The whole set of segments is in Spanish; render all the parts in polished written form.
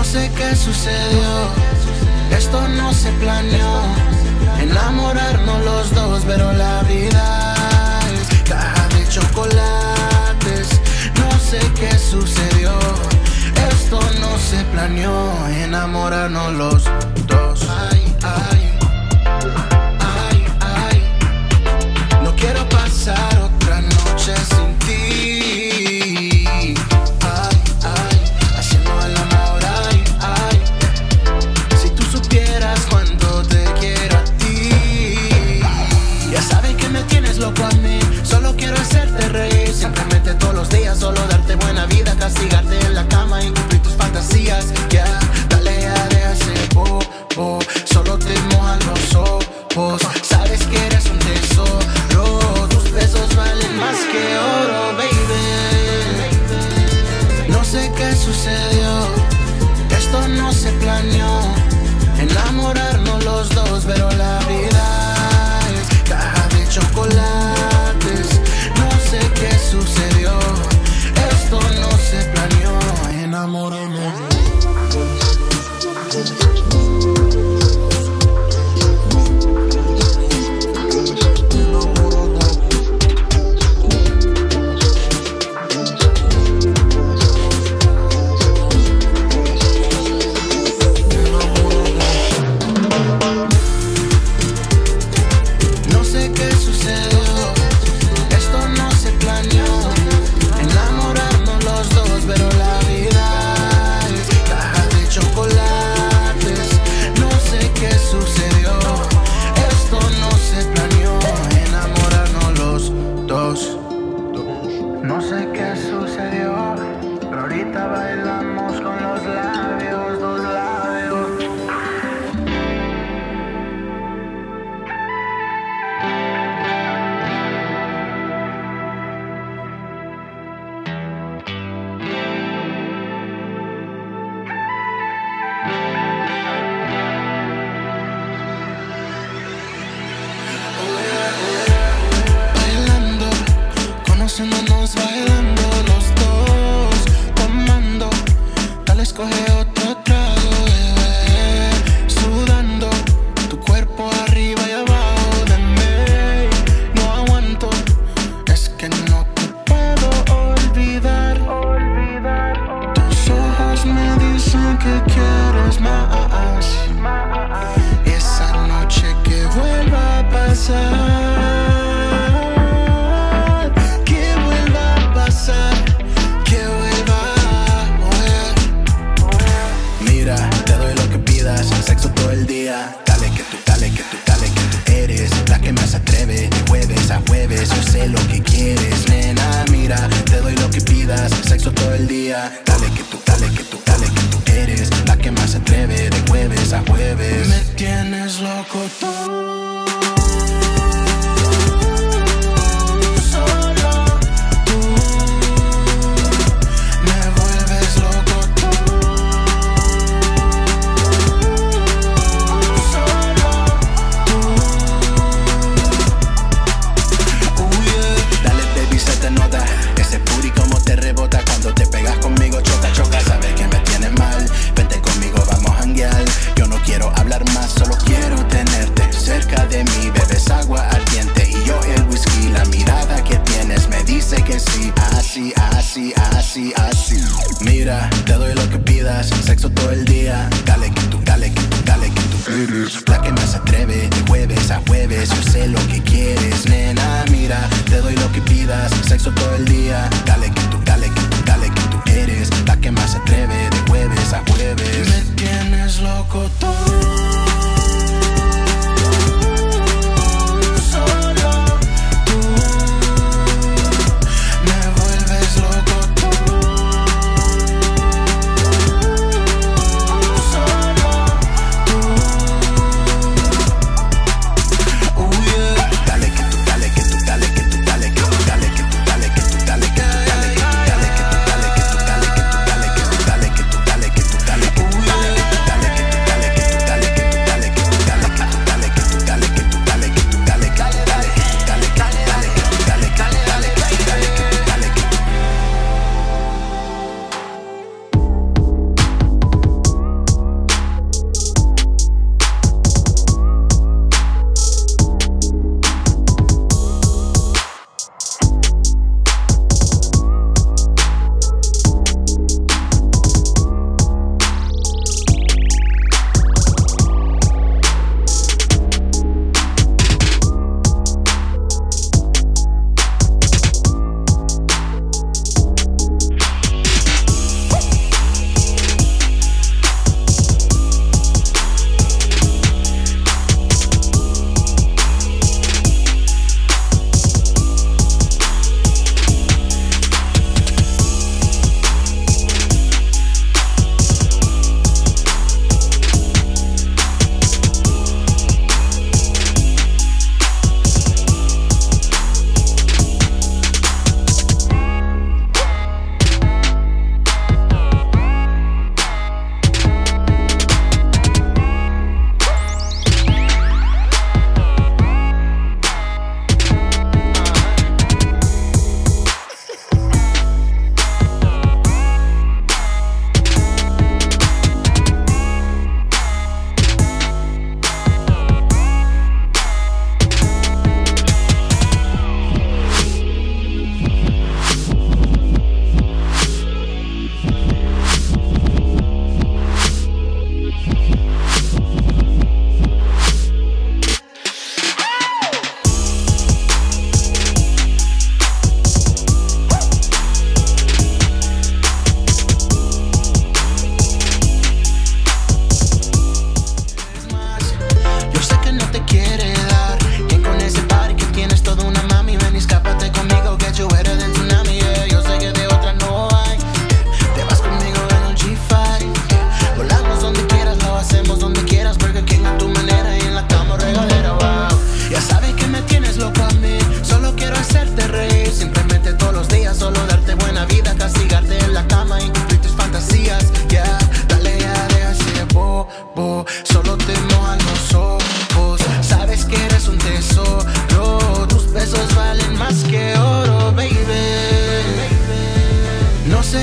sé qué sucedió, esto no se planeó. Enamorarnos los dos, pero la vida es caja de chocolates. No sé qué sucedió, esto no se planeó. Enamorarnos los dos. Ay, ay, ay, ay. No quiero pasar otra noche sin ti. Ay, ay, haciendo el amor, ay, ay. Si tú supieras cuánto te quiero a ti. Ya sabes que me tienes loco a mí. Solo quiero hacerte reír, simplemente todos los días. Solo darte buena vida, castigarte en la cama y cumplir tus fantasías. Ya, dale ya de hacer bobo. Solo te mojan los ojos. Sabes que eres un tesoro. Tus besos valen más que oro, baby. No sé qué sucedió, esto no se planeó. Enamorarnos los dos, pero la vida es caja de chocolates. No sé qué sucedió, esto no se planeó. Enamorarnos. No sé qué sucedió, pero ahorita bailamos con los labios, dos labios. Bailando, conociéndonos, bailando los dos, tomando, tal escoge otro trago, bebé. Sudando, tu cuerpo arriba y abajo de mí. No aguanto, es que no te puedo olvidar. Tus ojos me dicen que quieres más. Esa noche que vuelva a pasar. Sexo todo el día, dale que tú, dale que tú, dale que tú eres la que más atreve, de jueves a jueves. Yo sé lo que quieres, nena, mira, te doy lo que pidas. Sexo todo el día, dale que tú, dale que tú, dale que tú eres la que más atreve, de jueves a jueves. Me tienes loco tú. Mira, te doy lo que pidas, sexo todo el día. Dale que tú, dale que tú, dale que tú eres la que más atreve, de jueves a jueves. Yo sé lo que quieres, nena, mira, te doy lo que pidas, sexo todo el día. Dale que tú, dale que tú, dale que tú eres la que más atreve, de jueves a jueves. Me tienes loco tú. Dale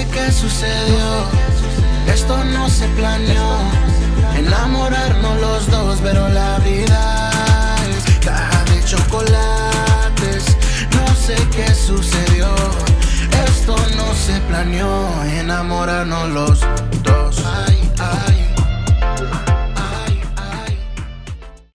sé qué sucedió, esto no se planeó. Enamorarnos los dos, pero la vida es caja de chocolates. No sé qué sucedió, esto no se planeó. Enamorarnos los dos.